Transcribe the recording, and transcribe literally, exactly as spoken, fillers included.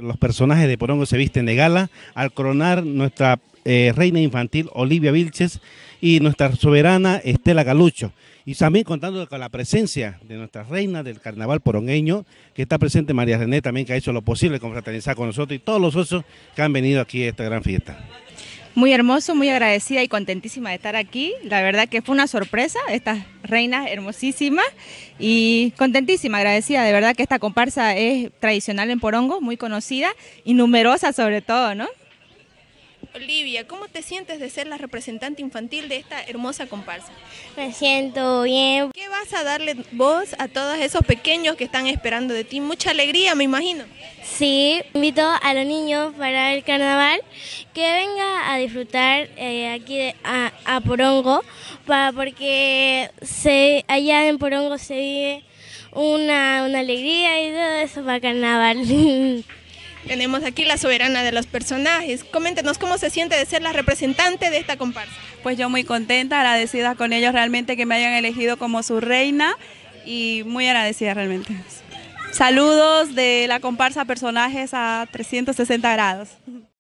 los personajes de Porongo se visten de gala al coronar nuestra eh, reina infantil Olivia Vilches y nuestra soberana Estela Galucho. Y también contando con la presencia de nuestra reina del carnaval porongueño, que está presente María René también, que ha hecho lo posible con fraternizar con nosotros y todos los socios que han venido aquí a esta gran fiesta. Muy hermoso, muy agradecida y contentísima de estar aquí. La verdad que fue una sorpresa, estas reinas hermosísimas y contentísima, agradecida. De verdad que esta comparsa es tradicional en Porongo, muy conocida y numerosa sobre todo, ¿no? Olivia, ¿cómo te sientes de ser la representante infantil de esta hermosa comparsa? Me siento bien. ¿Qué vas a darle vos a todos esos pequeños que están esperando de ti? Mucha alegría, me imagino. Sí, invito a los niños para el carnaval que venga a disfrutar eh, aquí de, a, a Porongo, para, porque se, allá en Porongo se vive una, una alegría y todo eso para carnaval. Tenemos aquí la soberana de los personajes. Coméntenos cómo se siente de ser la representante de esta comparsa. Pues yo muy contenta, agradecida con ellos realmente que me hayan elegido como su reina y muy agradecida realmente. Saludos de la comparsa Personajes a trescientos sesenta grados.